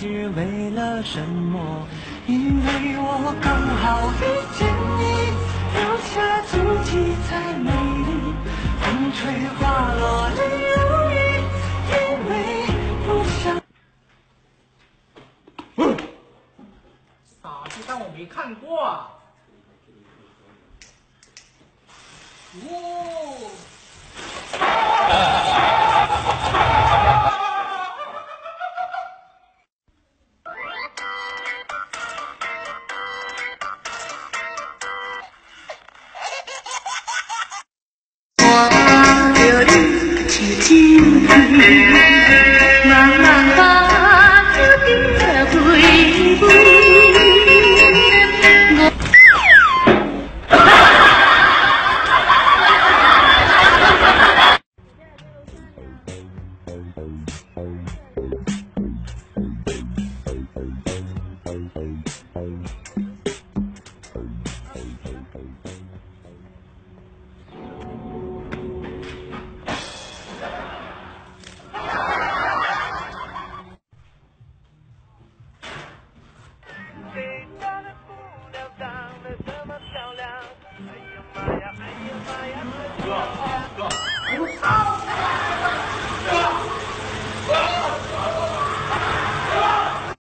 是为了什么？因为我刚好遇见你，留下足迹才美丽。风吹花落泪如雨，因为不想。 傻逼，当我没看过啊！哦。 谁家的姑娘长得这么漂亮？哎呀妈呀，哎呀妈呀，这